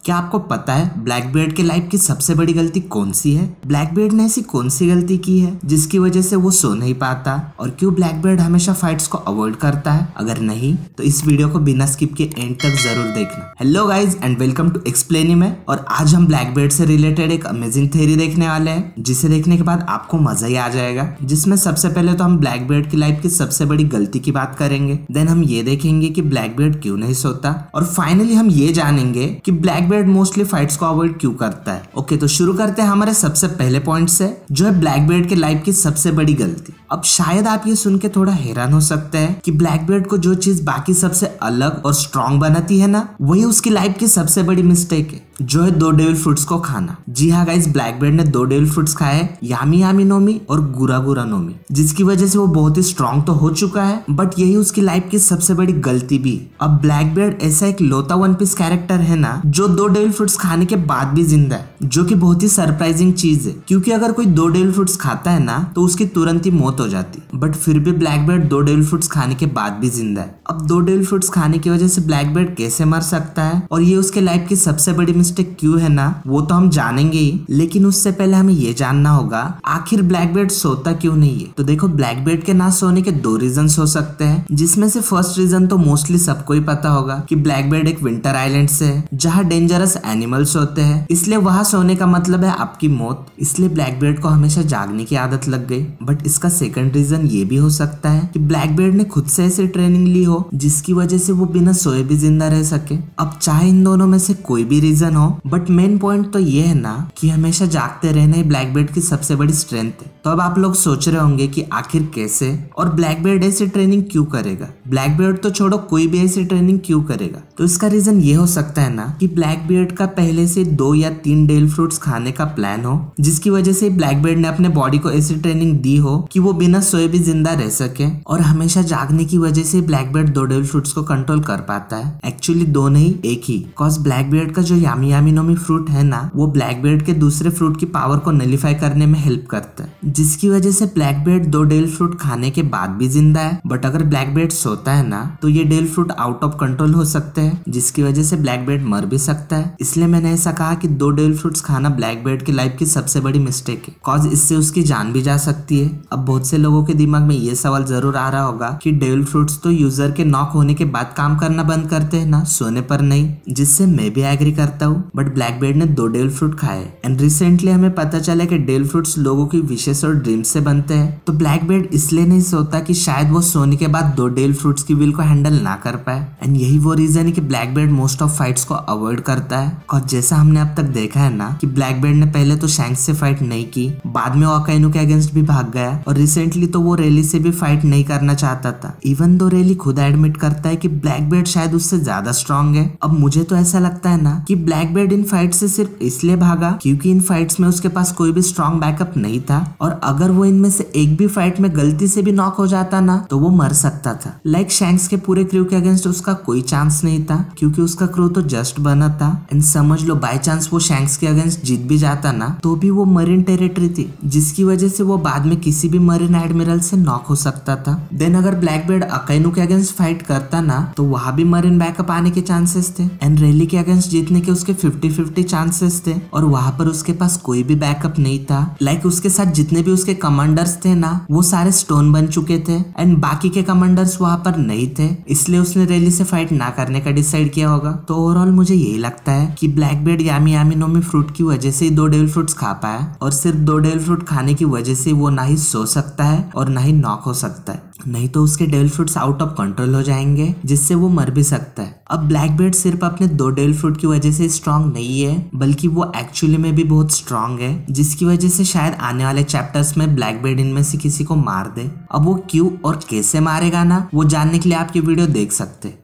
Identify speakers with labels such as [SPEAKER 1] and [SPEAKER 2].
[SPEAKER 1] क्या आपको पता है ब्लैकबीयर्ड के लाइफ की सबसे बड़ी गलती कौन सी है? ब्लैकबीयर्ड ने ऐसी कौन सी गलती की है जिसकी वजह से वो सो नहीं पाता, और क्यों ब्लैकबीयर्ड हमेशा फाइट्स को अवॉइड करता है? अगर नहीं तो इस वीडियो को बिना स्किप के एंड तक जरूर देखना। Hello guys and welcome to explaining में। और आज हम ब्लैकबीयर्ड से रिलेटेड एक अमेजिंग थ्योरी देखने वाले हैं, जिसे देखने के बाद आपको मजा ही आ जाएगा। जिसमें सबसे पहले तो हम ब्लैकबीयर्ड की लाइफ की सबसे बड़ी गलती की बात करेंगे, देन हम ये देखेंगे कि ब्लैकबीयर्ड क्यों नहीं सोता, और फाइनली हम ये जानेंगे कि ब्लैकबीयर्ड मोस्टली फाइट्स को अवॉइड क्यों करता है। ओके, तो शुरू करते हैं हमारे सबसे पहले पॉइंट से, जो है ब्लैकबीयर्ड के लाइफ की सबसे बड़ी गलती। अब शायद आप ये सुन के थोड़ा हैरान हो सकते हैं कि ब्लैकबीयर्ड को जो चीज बाकी सबसे अलग और स्ट्रॉन्ग बनाती है ना, वही उसकी लाइफ की सबसे बड़ी मिस्टेक है, जो है 2 डेविल फ्रूट्स को खाना। जी हाँ गाइस, ब्लैकबीयर्ड ने 2 डेविल फ्रूट्स खाए, यामी यामी नोमी और गुरा गुरा नोमी, जिसकी वजह से वो बहुत ही स्ट्रॉन्ग तो हो चुका है, बट यही उसकी लाइफ की सबसे बड़ी गलती भी। अब ब्लैकबीयर्ड ऐसा एक लौता वन पीस कैरेक्टर है ना, जो 2 डेविल फ्रूट्स खाने के बाद भी जिंदा है, जो कि बहुत ही सरप्राइजिंग चीज है, क्योंकि अगर कोई 2 डेविल फ्रूट्स खाता है ना तो उसकी तुरंत ही मौत हो जाती, बट फिर भी ब्लैकबीयर्ड 2 डेविल फ्रूट्स खाने के बाद भी जिंदा है। अब 2 डेविल फ्रूट्स खाने की वजह से ब्लैकबीयर्ड कैसे मर सकता है और ये उसके लाइफ की सबसे बड़ी मिस्टेक क्यों है ना, वो तो हम जानेंगे ही, लेकिन उससे पहले हमें ये जानना होगा आखिर ब्लैकबीयर्ड सोता क्यों नहीं है। तो देखो, ब्लैकबीयर्ड के ना सोने के 2 रीजन हो सकते हैं, जिसमें से फर्स्ट रीजन तो मोस्टली सबको ही पता होगा कि ब्लैकबीयर्ड एक विंटर आइलैंड से है, जहाँ डेंजरस एनिमल्स होते हैं, इसलिए वहां सोने का मतलब है आपकी मौत, इसलिए ब्लैकबीयर्ड को हमेशा जागने की आदत लग गई। बट इसका सेकंड रीजन ये भी हो सकता है कि ब्लैकबीयर्ड ने खुद से ऐसी ट्रेनिंग ली हो जिसकी वजह से वो बिना सोए भी जिंदा रह सके। अब चाहे इन दोनों में से कोई भी रीजन हो, बट मेन पॉइंट तो ये है ना कि हमेशा जागते रहना ही ब्लैकबीयर्ड की सबसे बड़ी स्ट्रेंथ है। तो अब आप लोग सोच रहे होंगे कि आखिर कैसे और ब्लैकबीयर्ड ऐसी ट्रेनिंग क्यों करेगा। ब्लैकबीयर्ड तो छोड़ो, कोई भी ऐसी ट्रेनिंग क्यों करेगा? तो इसका रीजन ये हो सकता है ना कि ब्लैकबीयर्ड का पहले से 2 या 3 डेविल फ्रूट्स खाने का प्लान हो, जिसकी वजह से ब्लैकबीयर्ड ने अपने बॉडी को ऐसी ट्रेनिंग दी हो कि वो बिना सोए भी जिंदा रह सके, और हमेशा जागने की वजह से ब्लैकबीयर्ड 2 डेविल फ्रूट्स को कंट्रोल कर पाता है। एक्चुअली 2 नहीं, एक ही, कॉज ब्लैकबीयर्ड का जो यामी यामी नोमी फ्रूट है ना, वो ब्लैकबीयर्ड के दूसरे फ्रूट की पावर को नलिफाई करने में हेल्प करता है, जिसकी वजह से ब्लैकबीयर्ड 2 डेविल फ्रूट खाने के बाद भी जिंदा है। बट अगर ब्लैकबीयर्ड सोता है ना तो ये devil fruit out of control हो सकते हैं, जिसकी वजह से ब्लैकबीयर्ड मर भी सकता है। इसलिए मैंने ऐसा कहा कि 2 डेविल फ्रूट्स खाना ब्लैकबीयर्ड की लाइफ की सबसे बड़ी मिस्टेक है, कॉज इससे उसकी जान भी जा सकती है। अब बहुत से लोगों के दिमाग में ये सवाल जरूर आ रहा होगा कि डेविल फ्रूट्स तो यूजर के नॉक होने के बाद काम करना बंद करते हैं ना, सोने पर नहीं, जिससे मैं भी एग्री करता हूँ। बट ब्लैकबीयर्ड ने 2 डेविल फ्रूट खाए, एंड रिसेंटली हमें पता चला कि डेविल फ्रूट्स लोगों की विशेष और ड्रीम्स से बनते हैं। तो ब्लैकबीयर्ड इसलिए नहीं सोता कि शायद वो सोने के बाद 2 डेविल फ्रूट्स की विल को हैंडल ना कर पाए, एंड यही वो रीजन है कि ब्लैकबीयर्ड मोस्ट ऑफ फाइट्स को अवॉइड करता है। और जैसा हमने अब तक देखा है ना कि ब्लैकबीयर्ड ने पहले तो शैंक्स से फाइट नहीं की, बाद में वो अकाइनो के अगेंस्ट भी भाग गया, और रिसेंटली तो वो रेली से भी फाइट नहीं करना चाहता था, इवन दो रेली खुद एडमिट करता है कि ब्लैकबीयर्ड शायद उससे ज्यादा स्ट्रॉन्ग है। अब मुझे तो ऐसा लगता है ना कि ब्लैकबीयर्ड इन फाइट से सिर्फ इसलिए भागा क्योंकि इन फाइट्स में उसके पास कोई भी स्ट्रॉन्ग बैकअप नहीं था, और अगर वो इनमें से एक भी फाइट में गलती से भी नॉक हो जाता ना तो वो मर सकता था। लाइक शैंक्स के पूरे क्रू के अगेंस्ट उसका कोई चांस नहीं था, क्योंकि उसका क्रू तो जस्ट बना था, एंड समझ लो बाय चांस वो शैंक्स के अगेंस्ट जीत भी जाता ना तो भी वो मरीन टेरिटरी थी, जिसकी वजह से वो बाद में किसी भी मरीन एडमिरल से नॉक हो सकता था। देन अगर ब्लैकबीयर्ड अकाइनो के अगेंस्ट फाइट करता ना तो वहां भी मरीन बैकअप आने के चांसेस थे, एंड रेली के अगेंस्ट जीतने के उसके 50-50 चांसेस थे, और वहां पर उसके पास कोई भी बैकअप नहीं था। लाइक उसके साथ जितने भी उसके कमांडर्स थे ना वो सारे स्टोन बन चुके थे, एंड बाकी के कमांडर्स वहां पर नहीं थे, इसलिए उसने रेली से फाइट ना करने का डिसाइड किया होगा। तो ओवरऑल मुझे यही लगता है कि ब्लैकबीयर्ड यामी यामी नोमी फ्रूट की वजह से ही 2 डेविल फ्रूट्स खा पाया, और सिर्फ 2 डेविल फ्रूट खाने की वजह से वो ना ही सो सकता है और ना ही नॉक हो सकता है, नहीं तो उसके devil fruits out of control हो जाएंगे, जिससे वो मर भी सकता है। अब ब्लैकबीयर्ड सिर्फ अपने 2 डेविल फ्रूट की वजह से स्ट्रॉन्ग नहीं है, बल्कि वो एक्चुअली में भी बहुत स्ट्रॉन्ग है, जिसकी वजह से शायद आने वाले चैप्टर्स में ब्लैकबीयर्ड इनमें से किसी को मार दे। अब वो क्यों और कैसे मारेगा ना, वो जानने के लिए आप ये वीडियो देख सकते हैं।